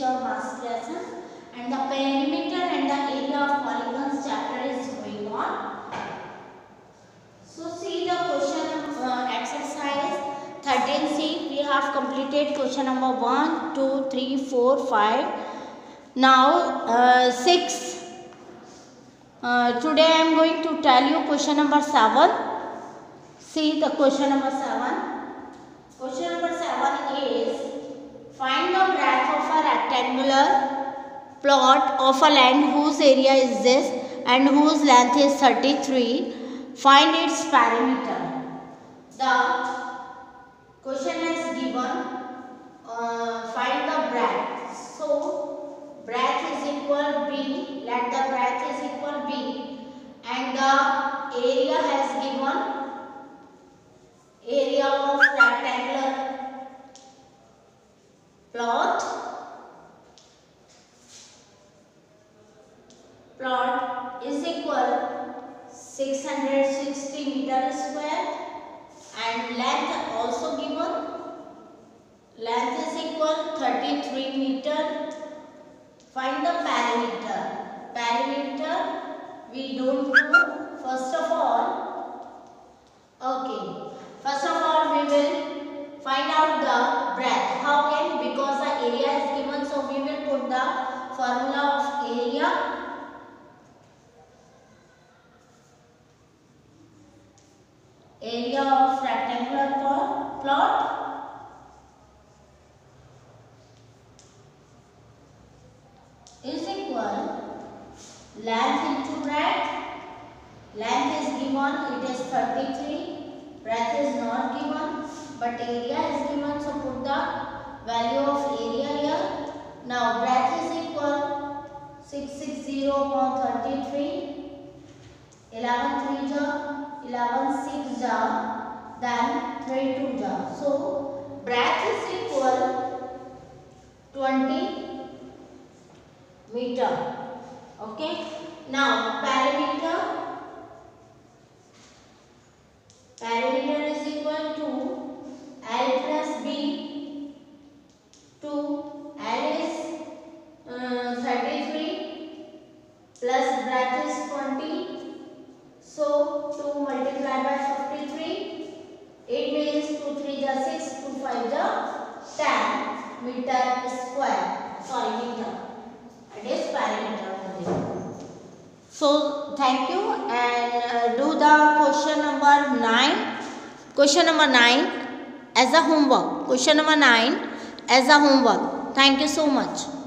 your maths lesson, and the perimeter and the area of polygons chapter is going on. So see the question exercise 13C. We have completed question number 1, 2, 3, 4, 5. Now 6. Today I am going to tell you question number 7. See the question number 7. Question number 7 is find the breadth of a rectangular plot of a land whose area is this and whose length is 33. Find its perimeter. The question is given find the breadth. So breadth is equal B. Let the breadth is equal B, and the area has given area of rectangular plot is equal 660 meter square, and length also given. Length is equal 33 meter. Find the perimeter. Perimeter we don't know. First of all, we will find out the breadth. How can? Because the area is given, so we will put the formula of area. Area of rectangular plot is equal length into breadth. Length is given, it is 33. Breadth is not given, but area is given, so put the value of area here. Now breadth is equal 660 upon 33. 11 3 ja, 11 6 ja, then 3 2 ja. So breadth is equal 20 meter. Okay. Now perimeter. Perimeter is equal to L plus B. To L is 33 plus breadth is 20. So 2 multiplied by 53. It means 2 3 ja 6, 2 5 ja 10 meter square. Sorry, meter. It is perimeter only. So thank you, and do the question number 9. Question number 9 as a homework. Question number 9 as a homework. Thank you so much.